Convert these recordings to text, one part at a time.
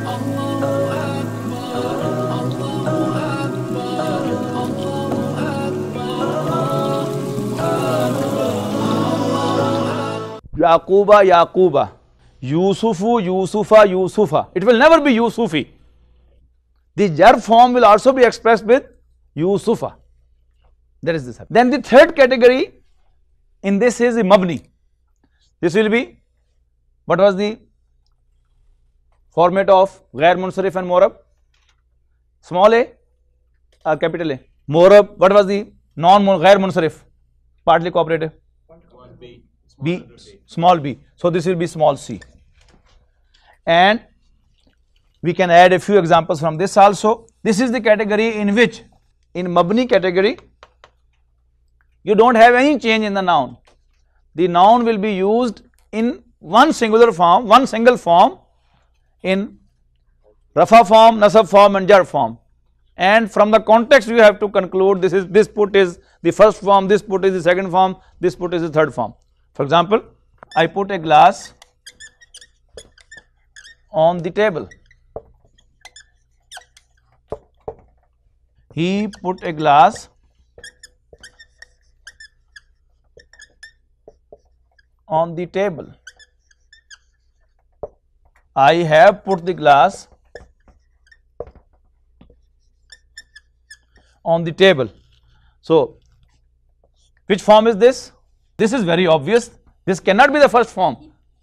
Yaquba, Yaquba, Yusufu, Yusufa, Yusufa. It will never be Yusufi. The jar form will also be expressed with Yusufa. That is this. Then the third category in this is the Mabni. This will be, what was the format of Ghair Munsarif and Morab? Small a or capital A? Morab, what was the non-Ghair Munsarif? Partly cooperative? B, small b. So this will be small c. And we can add a few examples from this also. This is the category in which, in Mabni category, you don't have any change in the noun. The noun will be used in one singular form, one single form, in Rafa form, Nasab form and Jar form. And from the context you have to conclude this put is the first form, this put is the second form, this put is the third form. For example, I put a glass on the table. He put a glass on the table. I have put the glass on the table. So, which form is this? This is very obvious. This cannot be the first form.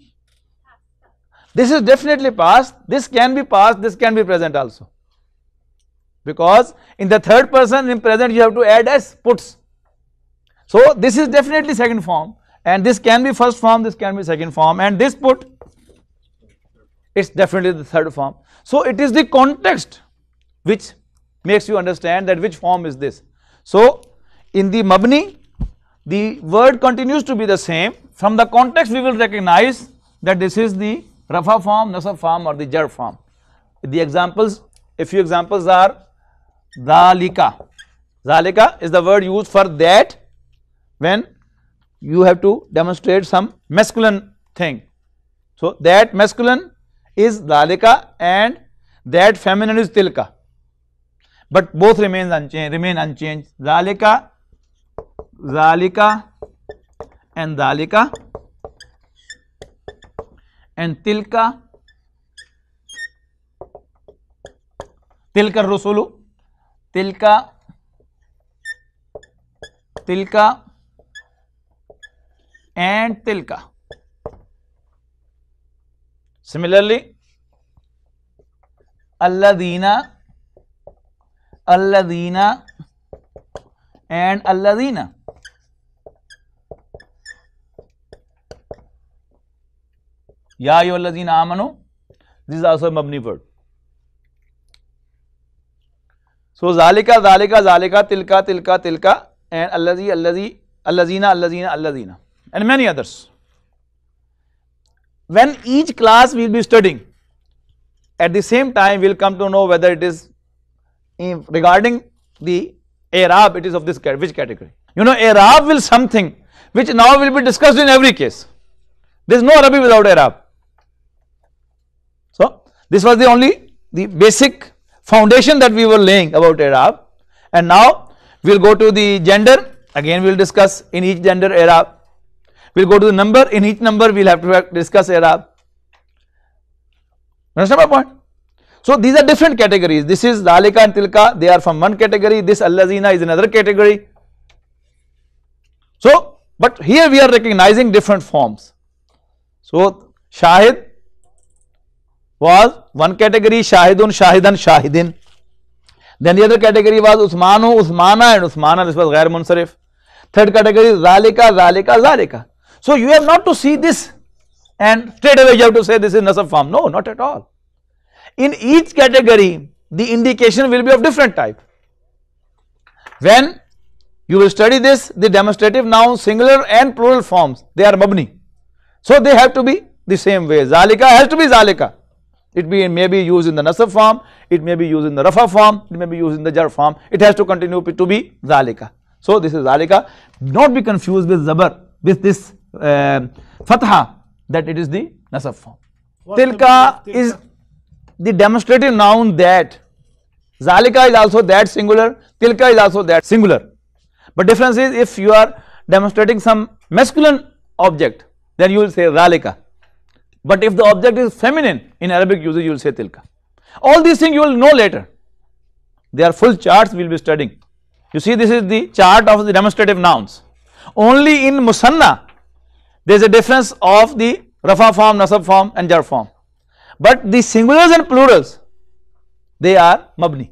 This is definitely past. This can be past. This can be present also. Because in the third person in present you have to add s, puts. So this is definitely second form, and this can be first form, this can be second form, and this put, it's definitely the third form. So it is the context which makes you understand that which form is this. So in the Mabni, the word continues to be the same. From the context we will recognize that this is the Rafa form, Nasab form or the Jar form. The examples, a few examples are Zalika. Zalika is the word used for that when you have to demonstrate some masculine thing. So that masculine is Zalika and that feminine is Tilka. But both remain unchanged. Zalika, Zalika and Zalika and Tilka, Tilka Rusulu, Tilka, Tilka and Tilka. Similarly, Alladina, Alladina and Alladina. Ya ayyuhalladhina amanu, this is also a Mabni word. So Zalika, Zalika, Zalika, Tilka, Tilka, Tilka and Alladhi, Alladhi, Allazina, Allazina, Alladhina and many others. When each class we will be studying, at the same time we will come to know whether it is regarding the I'rab, it is of this which category. You know, I'rab will something which now will be discussed in every case. There is no Arabic without I'rab. So this was the basic foundation that we were laying about I'rab, and now we will go to the gender. Again we will discuss in each gender I'rab. We will go to the number, in each number we will have to discuss I'rab. Understand my point? So these are different categories. This is Zalika and Tilka, they are from one category. This Allazina is another category. So, but here we are recognizing different forms. So Shahid was one category, Shahidun, Shahidan, Shahidin. Then the other category was Usmanu, Usmana and Usmana, this was Ghair Munsarif. Third category is Zalika, Zalika, Zalika. So you have not to see this and straight away you have to say this is Nasab form. No, not at all. In each category, the indication will be of different type. When you will study this, the demonstrative noun, singular and plural forms, they are Mabni. So they have to be the same way. Zalika has to be Zalika. It may be used in the Nasab form, it may be used in the Rafa form, it may be used in the Jar form. It has to continue to be Zalika. So this is Zalika. Do not be confused with Zabar, with this Fatha, that it is the Nasab form. Tilka is the demonstrative noun that. Zalika is also that singular, tilka is also that singular. But difference is if you are demonstrating some masculine object, then you will say zalika. But if the object is feminine in Arabic usage, you will say tilka. All these things you will know later. They are full charts we will be studying. You see, this is the chart of the demonstrative nouns. Only in Musanna there is a difference of the Rafa form, Nasab form and Jar form. But the singulars and plurals, they are Mabni.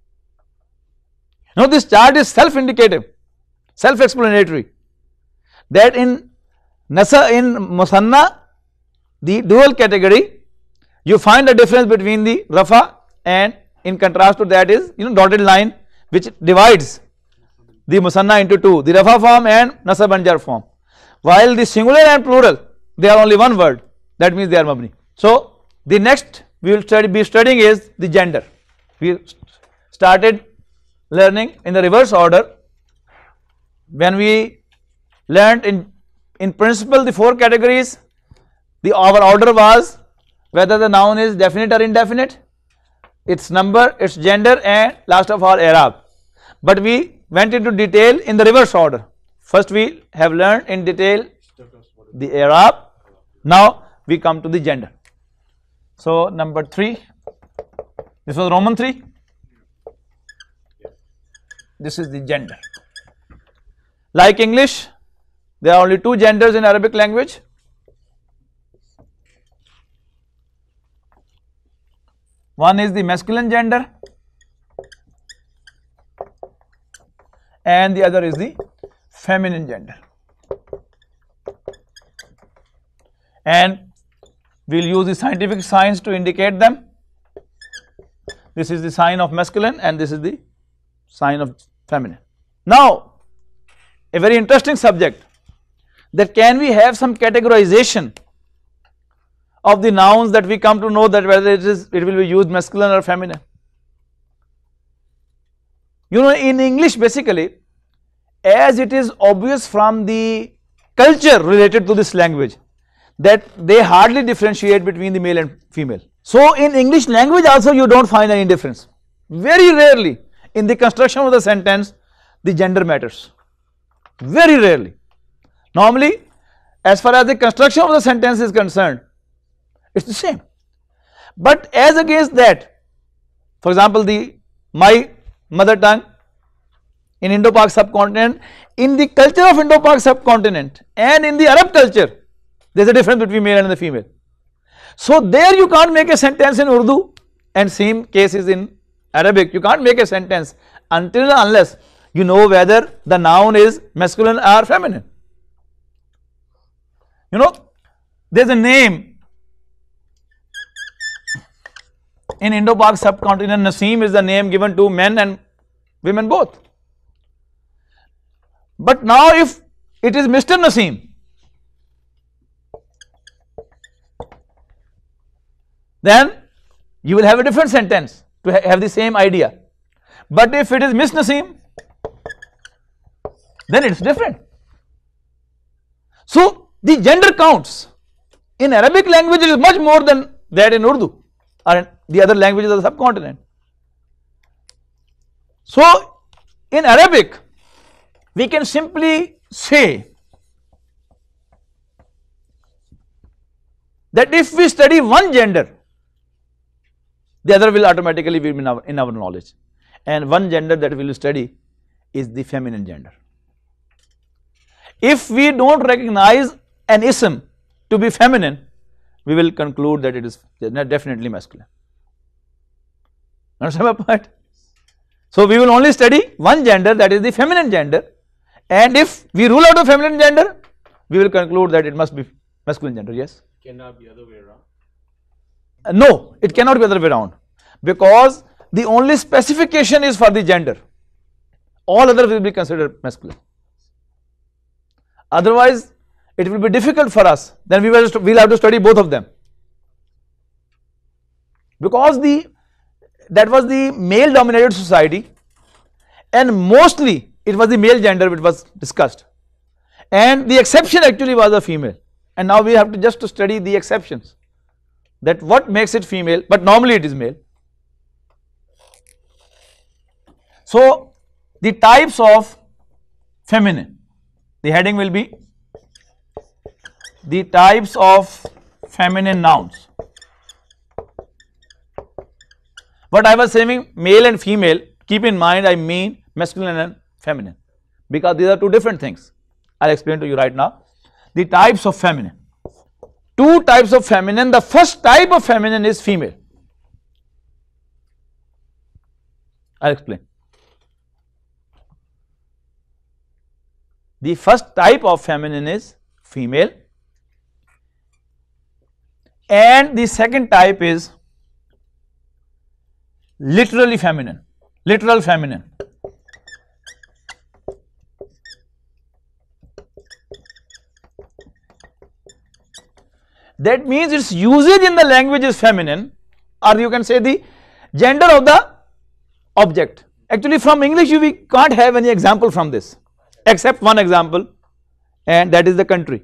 Now this chart is self-indicative, self-explanatory, that in Musanna, the dual category, you find a difference between the Rafa, and in contrast to that is dotted line which divides the Musanna into two, the Rafa form and Nasab and Jar form. While the singular and plural, they are only one word, that means they are Mabni. So the next we will be studying is the gender. We started learning in the reverse order. When we learned in principle the four categories, our order was whether the noun is definite or indefinite, its number, its gender, and last of all i'rab. But we went into detail in the reverse order. First we have learned in detail the i'rab. Now we come to the gender. So number 3, this was Roman 3. This is the gender. Like English, there are only 2 genders in Arabic language. One is the masculine gender and the other is the feminine gender. And we will use the scientific signs to indicate them. This is the sign of masculine and this is the sign of feminine. Now, a very interesting subject, that can we have some categorization of the nouns that we come to know that whether it will be used masculine or feminine. In English basically, as it is obvious from the culture related to this language that they hardly differentiate between the male and female. So in English language also you don't find any difference. Very rarely in the construction of the sentence the gender matters. Very rarely. Normally, as far as the construction of the sentence is concerned, it's the same. But as against that, for example, my mother tongue in Indo-Pak subcontinent, in the culture of Indo-Pak subcontinent and in the Arab culture, there is a difference between male and the female. So there you can't make a sentence in Urdu, and same case is in Arabic. You can't make a sentence until unless you know whether the noun is masculine or feminine. There is a name in Indo-Pak subcontinent. Naseem is the name given to men and women both. But now if it is Mr. Naseem, then you will have a different sentence to have the same idea. But if it is Miss Naseem, then it is different. So the gender counts. In Arabic language it is much more than that in Urdu or in the other languages of the subcontinent. So in Arabic we can simply say that if we study one gender, the other will automatically be in our knowledge, and one gender that we will study is the feminine gender. If we don't recognize an ism to be feminine, we will conclude that it is definitely masculine. Understand my point? So we will only study one gender, that is the feminine gender, and if we rule out the feminine gender, we will conclude that it must be masculine gender. Yes? Cannot be other way around. No, it cannot be other way around, because the only specification is for the gender. All others will be considered masculine. Otherwise, it will be difficult for us. Then we will have to study both of them, because that was the male-dominated society, and mostly it was the male gender which was discussed, and the exception actually was a female. And now we have to just study the exceptions. that what makes it female, but normally it is male. So the types of feminine, the heading will be the types of feminine nouns. What I was saying, male and female, keep in mind I mean masculine and feminine, because these are two different things. I'll explain to you right now. The types of feminine. Two types of feminine. The first type of feminine is female. I'll explain. The first type of feminine is female, and the second type is literally feminine, literal feminine. That means its usage in the language is feminine, or you can say the gender of the object. Actually from English we can't have any example from this, except one example, and that is the country.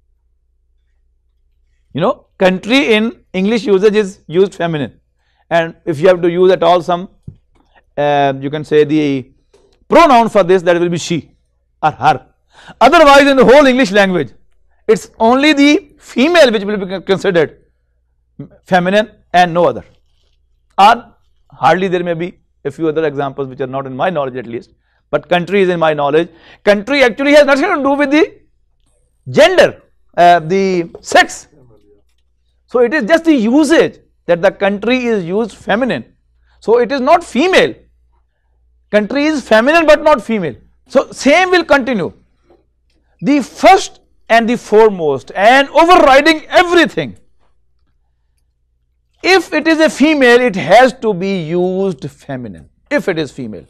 You know, country in English usage is used feminine, and if you have to use at all some you can say the pronoun for this, that will be she or her. Otherwise in the whole English language it's only the female which will be considered feminine and no other, or hardly there may be a few other examples which are not in my knowledge at least, but country is in my knowledge. Country actually has nothing to do with the gender, the sex. So it is just the usage that the country is used feminine. So it is not female. Country is feminine but not female. So same will continue. The first and the foremost and overriding everything, if it is a female, it has to be used feminine. If it is female,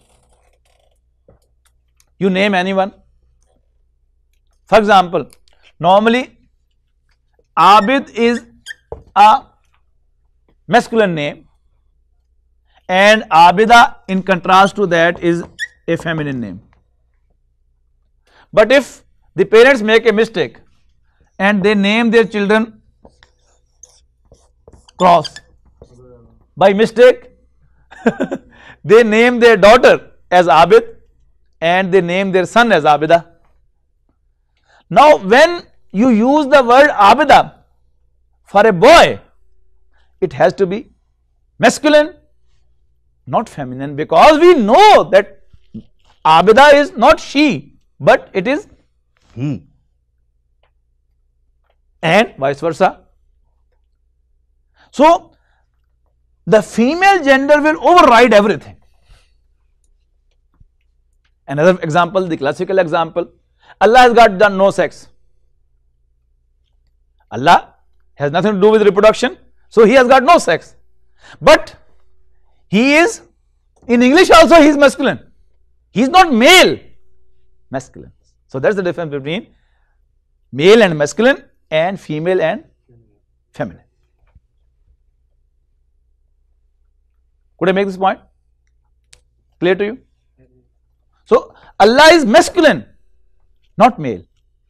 you name anyone. For example, normally Abid is a masculine name and Abida in contrast to that is a feminine name. But if the parents make a mistake and they name their children Cross by mistake, they name their daughter as Abid and they name their son as Abida. Now when you use the word Abida for a boy, it has to be masculine, not feminine, because we know that Abida is not she but it is he, and vice versa. So the female gender will override everything. Another example, the classical example, Allah has got done no sex. Allah has nothing to do with reproduction, so he has got no sex. But he is, in English also he is masculine. He is not male, masculine. So that's the difference between male and masculine and female and feminine. Could I make this point clear to you? So Allah is masculine, not male.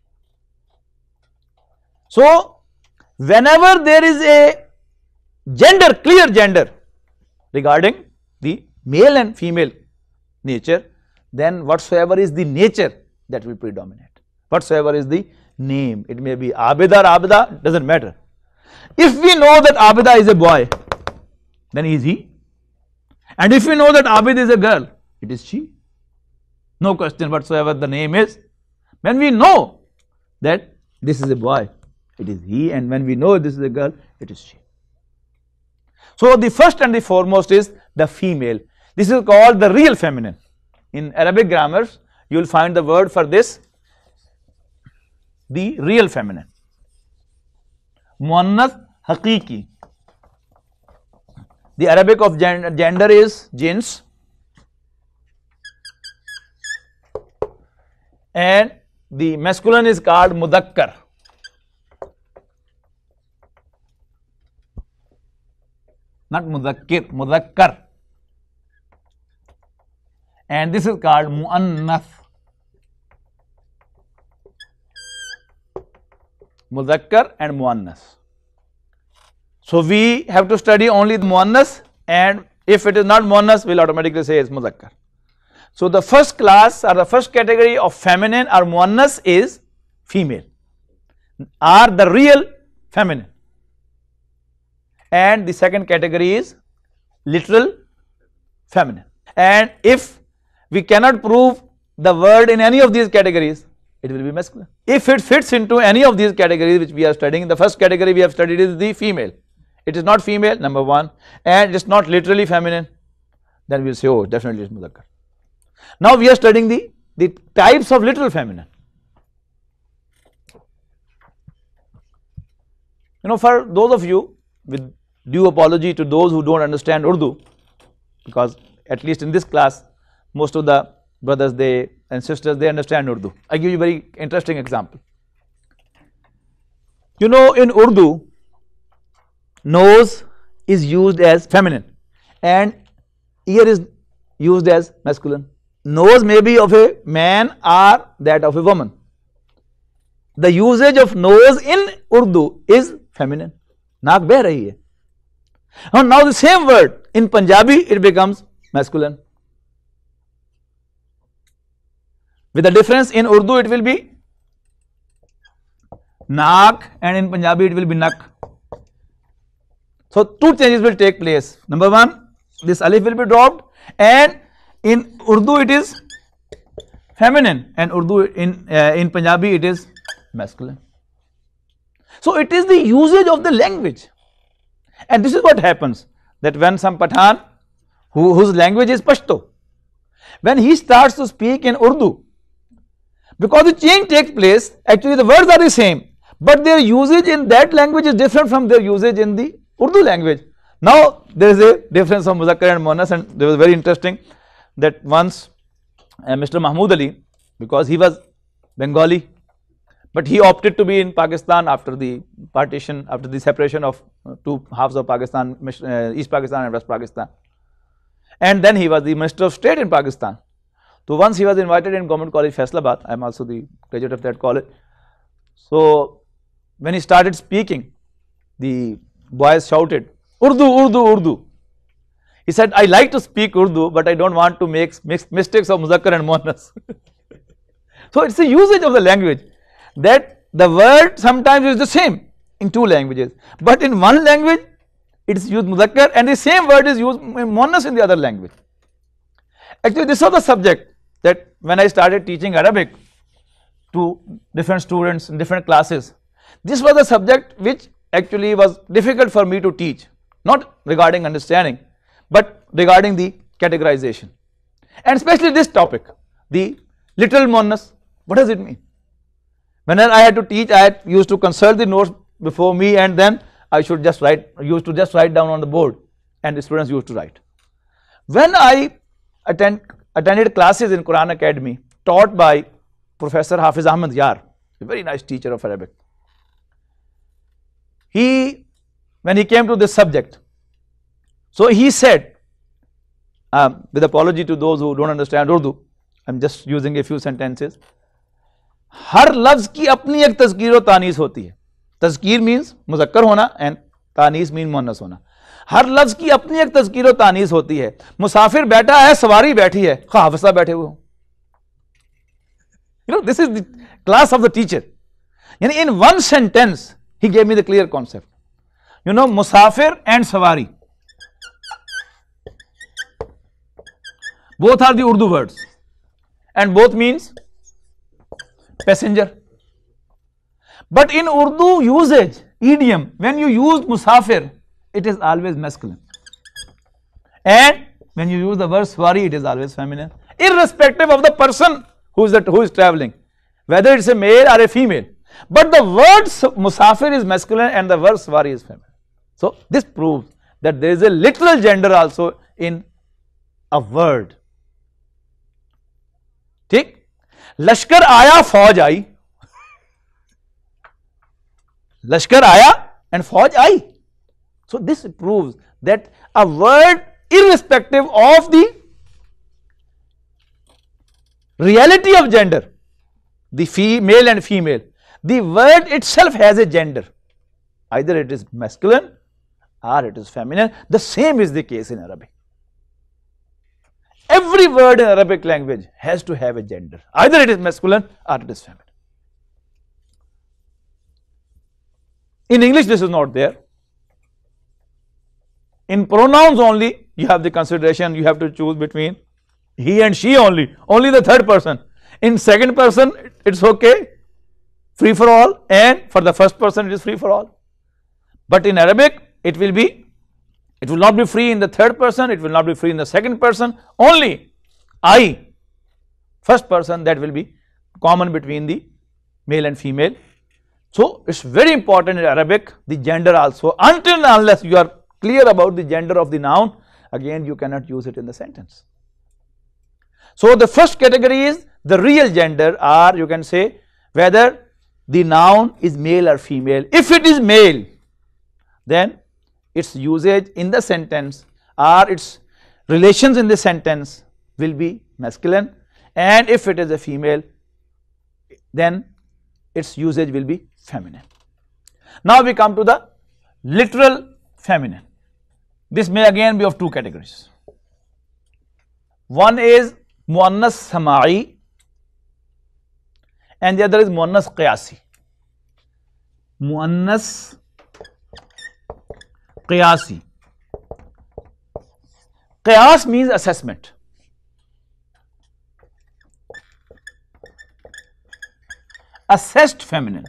So whenever there is a gender, clear gender regarding the male and female nature, then whatsoever is the nature that will predominate. Whatsoever is the name, it may be Abida or Abida, doesn't matter. If we know that Abida is a boy, then he is he. And if we know that Abid is a girl, it is she. No question whatsoever the name is. When we know that this is a boy, it is he, and when we know this is a girl, it is she. So the first and the foremost is the female. This is called the real feminine. In Arabic grammars, you will find the word for this, the real feminine. Muannath Haqiqi. The Arabic of gender is jins, and the masculine is called Mudakkar. Not Mudakkir, Mudakkar. And this is called Muannath. Mudakkar and Muannas. So we have to study only the muannas, and if it is not muannas, we'll automatically say it's muzakkar. So the first class or the first category of feminine or muannas is female, are the real feminine, and the second category is literal feminine. And if we cannot prove the word in any of these categories, it will be masculine. If it fits into any of these categories which we are studying, the first category we have studied is the female. It is not female, number one, and it is not literally feminine, then we will say, oh, definitely it's muzakkar. Now we are studying the types of literal feminine. You know, for those of you, with due apology to those who don't understand Urdu, because at least in this class, most of the brothers and sisters, they understand Urdu. I give you a very interesting example. You know, in Urdu, nose is used as feminine and ear is used as masculine. Nose may be of a man or that of a woman. The usage of nose in Urdu is feminine. Naak beh rahi hai. And now the same word in Punjabi, it becomes masculine. With the difference, in Urdu it will be naak and in Punjabi it will be nak. So two changes will take place. Number one, this alif will be dropped, and in Urdu it is feminine, and Urdu in Punjabi it is masculine. So it is the usage of the language, and this is what happens, that when some Pathan whose language is Pashto, when he starts to speak in Urdu, because the change takes place, actually the words are the same, but their usage in that language is different from their usage in the Urdu language. Now there is a difference of muzakkar and muannas, and there was very interesting that once Mr. Mahmood Ali, because he was Bengali, but he opted to be in Pakistan after the partition, after the separation of two halves of Pakistan, East Pakistan and West Pakistan, and then he was the Minister of State in Pakistan. So once he was invited in Government College Faisalabad, I am also the graduate of that college. So when he started speaking, the boys shouted, Urdu, Urdu, Urdu. He said, I like to speak Urdu, but I don't want to make mistakes of muzakkar and muannas. So it's the usage of the language, that the word sometimes is the same in two languages, but in one language it is used muzakkar and the same word is used muannas in the other language. Actually, this was the subject that when I started teaching Arabic to different students in different classes, this was the subject which actually was difficult for me to teach, not regarding understanding, but regarding the categorization, and especially this topic, the literal muannas. What does it mean? Whenever I had to teach, I used to consult the notes before me, and then I used to just write down on the board, and the students used to write. When I attended classes in Quran Academy taught by Professor Hafiz Ahmad Yar, a very nice teacher of Arabic, when he came to this subject, so he said, with apology to those who don't understand Urdu, I'm just using a few sentences. हर लफ्ज की अपनी एक तज़कीर और तानीस होती है. तज़कीर means मुज़क्कर होना and तानीस mean मुअन्नस होना. हर लफ्ज की अपनी एक तज़कीर और तानीस होती है. मुसाफिर बैठा है, सवारी बैठी है, हाफसा बैठे हुए हो. You know, this is the class of the teacher. Yani in one sentence, he gave me the clear concept. You know, musafir and sawari, both are the Urdu words, and both means passenger. But in Urdu usage, idiom, when you use musafir, it is always masculine, and when you use the word sawari, it is always feminine, irrespective of the person who is traveling, whether it's a male or a female. But the word musafir is masculine and the word sawari is feminine. So this proves that there is a literal gender also in a word. ठीक? लश्कर आया फौज आई. लश्कर आया and फौज आई. So this proves that a word, irrespective of the reality of gender, the male and female, the word itself has a gender. Either it is masculine or it is feminine. The same is the case in Arabic. Every word in Arabic language has to have a gender. Either it is masculine or it is feminine. In English, this is not there. In pronouns only, you have the consideration, you have to choose between he and she only the third person. In second person, it's okay, free for all, and for the first person, it is free for all. But in Arabic, it will not be free in the third person, it will not be free in the second person, only I, first person, that will be common between the male and female. So, it's very important in Arabic, the gender also, until and unless you are clear about the gender of the noun, again you cannot use it in the sentence. So, the first category is the real gender, or you can say whether the noun is male or female. If it is male, then its usage in the sentence or its relations in the sentence will be masculine, and if it is a female, then its usage will be feminine. Now we come to the literal feminine. This may again be of two categories. One is muannas sama'i and the other is muannas qiyasi. Muannas qiyasi. Qiyas means assessment. Assessed feminine.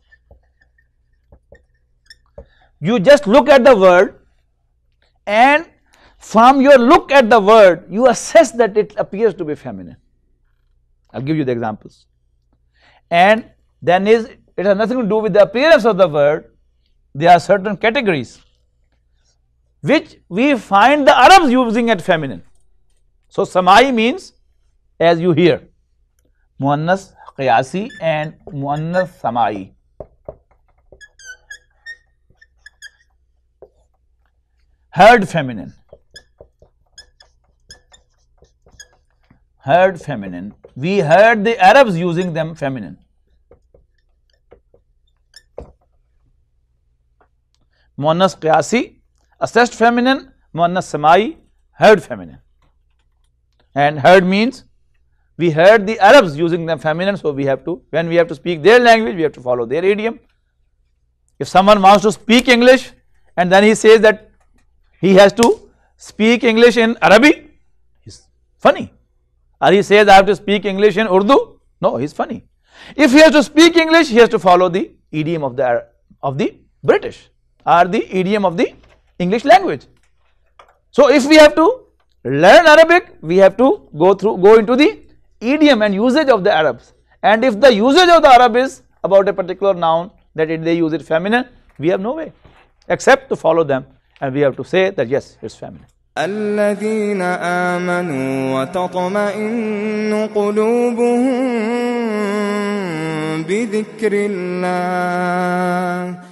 You just look at the word, and from your look at the word, you assess that it appears to be feminine. I'll give you the examples. And then it has nothing to do with the appearance of the word. There are certain categories which we find the Arabs using at feminine. So, samai means as you hear, muannas qiyasi and muannas samai. Heard feminine. Heard feminine. We heard the Arabs using them feminine. Muannas qiyasi, assessed feminine, muannas samai, heard feminine. And heard means we heard the Arabs using them feminine, so we have to, when we have to speak their language, we have to follow their idiom. If someone wants to speak English and then he says that he has to speak English in Arabic, he's funny. Or he says I have to speak English in Urdu, no, he's funny. If he has to speak English, he has to follow the idiom of the British or the idiom of the English language. So, if we have to learn Arabic, we have to go into the idiom and usage of the Arabs. And if the usage of the Arab is about a particular noun, that they use it feminine, we have no way except to follow them, and we have to say that yes, it's feminine. الذين آمنوا وتطمئن قلوبهم بذكر الله